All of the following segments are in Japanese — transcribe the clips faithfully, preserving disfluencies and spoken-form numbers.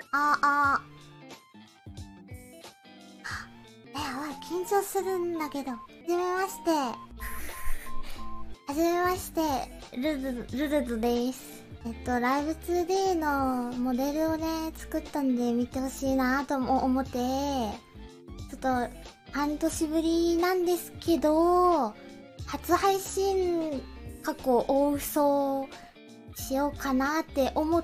ああ。え、やばい、緊張するんだけど。はじめまして。はじめまして、ルル、ルルドです。えっと、ライブ ツーディー のモデルをね、作ったんで見てほしいなとも思って、ちょっと、半年ぶりなんですけど、初配信過去大嘘しようかなって思って、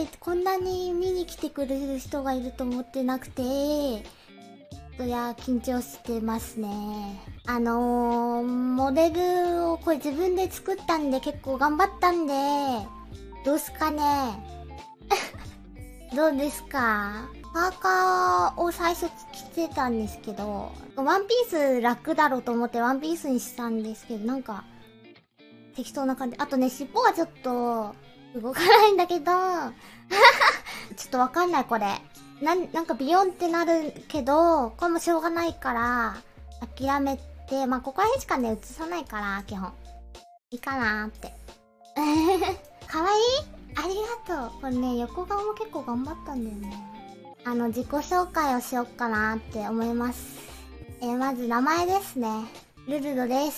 こんなに見に来てくれる人がいると思ってなくて、そりゃ緊張してますね。あのー、モデルをこれ自分で作ったんで結構頑張ったんで、どうすかねどうですか？パーカーを最初着てたんですけど、ワンピース楽だろうと思ってワンピースにしたんですけど、なんか、適当な感じ。あとね、尻尾がちょっと、動かないんだけど、ちょっとわかんないこれ。なん、なんかビヨンってなるけど、これもしょうがないから、諦めて、まあ、ここら辺しかね、映さないから、基本。いいかなーって。かわいい？ありがとう。これね、横顔も結構頑張ったんだよね。あの、自己紹介をしよっかなって思います。えー、まず名前ですね。ルルドです。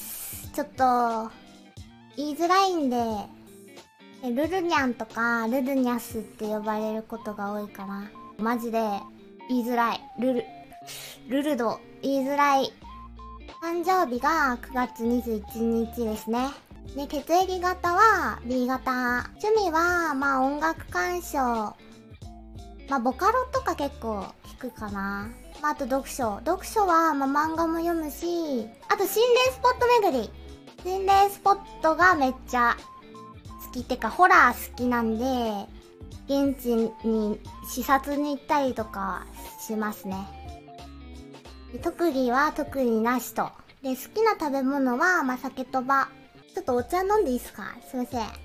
ちょっと、言いづらいんで、えルルニャンとか、ルルニャスって呼ばれることが多いかな。マジで、言いづらい。ルル、ルルド、言いづらい。誕生日がくがつにじゅういちにちですね。で、血液型は ビー 型。趣味は、まあ音楽鑑賞。まあボカロとか結構聞くかな。まああと読書。読書は、まあ漫画も読むし、あと心霊スポット巡り。心霊スポットがめっちゃ好きってか、ホラー好きなんで、現地に視察に行ったりとかしますね。特技は特技なしと。で、好きな食べ物は、まあ、酒とば。ちょっとお茶飲んでいいですか？すいません。で、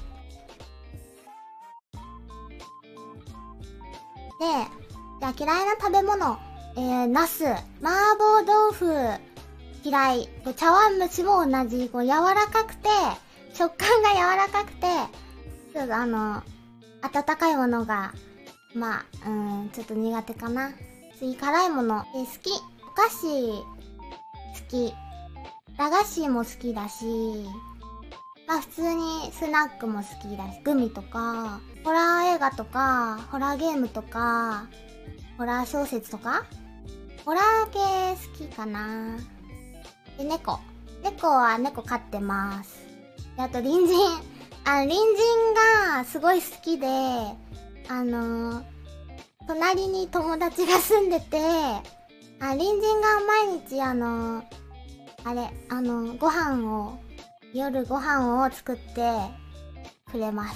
じゃあ嫌いな食べ物。えー、ナス。麻婆豆腐。嫌い。茶碗蒸しも同じ。こう柔らかくて、食感が柔らかくて、ちょっとあの、温かいものが、まあ、うーん、ちょっと苦手かな。次、辛いもの。え、好き。お菓子、好き。駄菓子も好きだし、まあ普通にスナックも好きだし、グミとか、ホラー映画とか、ホラーゲームとか、ホラー小説とか、ホラー系好きかな。で、猫。猫は猫飼ってます。で、あと隣人。あの、隣人がすごい好きで、あのー、隣に友達が住んでて、あ、隣人が毎日あのー、あれ、あのー、ご飯を、夜ご飯を作ってくれます。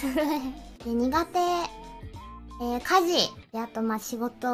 で、苦手、えー、家事。で、あとまあ仕事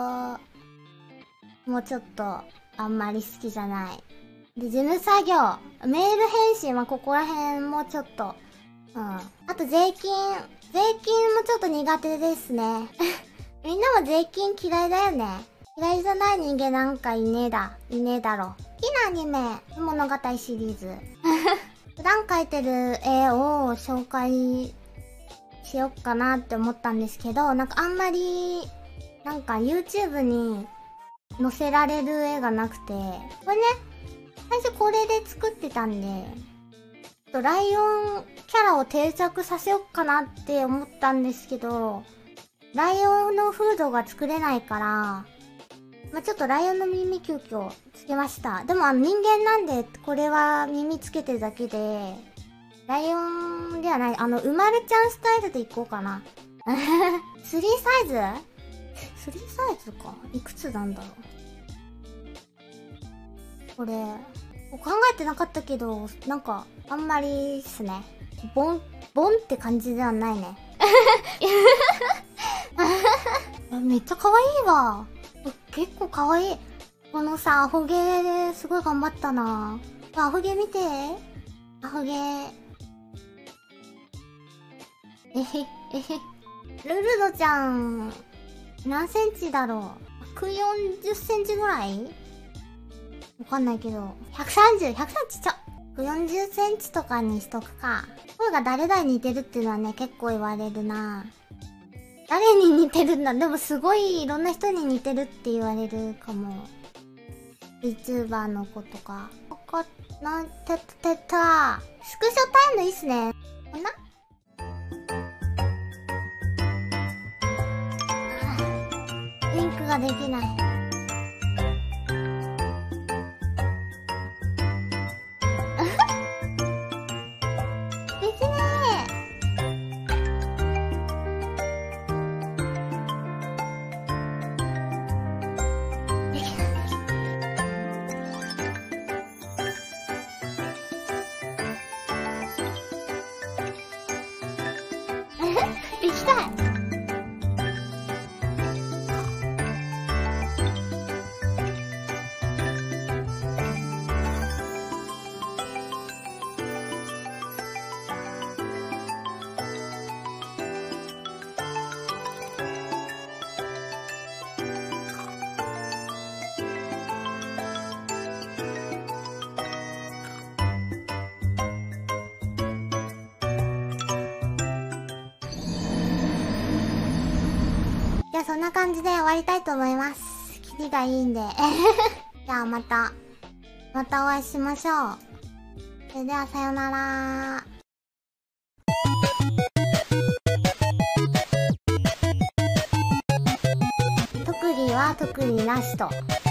もちょっとあんまり好きじゃない。で、事務作業。メール返信はここら辺もちょっと、うん。あと税金。税金もちょっと苦手ですね。みんなも税金嫌いだよね。嫌いじゃない人間なんかいねえだ。いねえだろ。好きなアニメ、物語シリーズ。普段描いてる絵を紹介しよっかなって思ったんですけど、なんかあんまり、なんか YouTube に載せられる絵がなくて、これね、最初これで作ってたんで、ライオンキャラを定着させよっかなって思ったんですけど、ライオンのフードが作れないから、まあ、ちょっとライオンの耳急遽つけました。でもあの人間なんで、これは耳つけてるだけで、ライオンではない、あの、うまるちゃんスタイルでいこうかな。スリーサイズ ?スリー サイズか。いくつなんだろう。これ、考えてなかったけど、なんか、あんまりっすね。ボン、ボンって感じではないね。めっちゃ可愛いわ。結構可愛い。このさ、アホゲーすごい頑張ったな。アホゲー見て。アホゲー。えへ、えへ。ルルドちゃん、何センチだろう。ひゃくよんじゅっセンチぐらいわかんないけど。ひゃくさんじゅう、ひゃくさんじゅうちっちゃ。ひゃくよんじゅっセンチとかにしとくか。声が誰々に似てるっていうのはね、結構言われるな。 誰に似てるんだ。でもすごいいろんな人に似てるって言われるかも。VTuber の子とか。ここ、なんててた。スクショタイムいいっすね。こんなウィンクができない。できねえ。できない。できたい。じゃあそんな感じで終わりたいと思います。キリがいいんで。じゃあまた、またお会いしましょう。それではさよなら。特技は特技なしと。